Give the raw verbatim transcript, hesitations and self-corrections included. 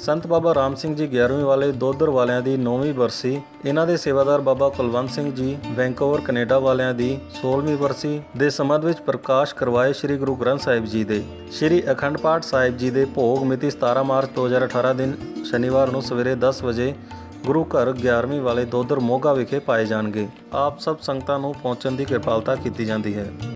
संत बाबा राम सिंह जी ग्यारहवीं वाले दोधर वालियां दी नौवीं बरसी। इन्हां दे सेवादार बाबा कुलवंत सिंह जी वैंकूवर कनेडा वालियां दी सोलहवीं बरसी दे संबंध विच प्रकाश करवाए श्री गुरु ग्रंथ साहिब जी दे। श्री अखंड पाठ साहिब जी दे भोग मिति सतारह मार्च दो हज़ार अठारह दिन शनिवार नूं सवेरे दस बजे गुरु घर ग्यारहवीं वाले दोधर मोगा विखे पाए जाणगे। आप सब संगतां नूं पहुंचण दी किरपालता कीती जांदी है।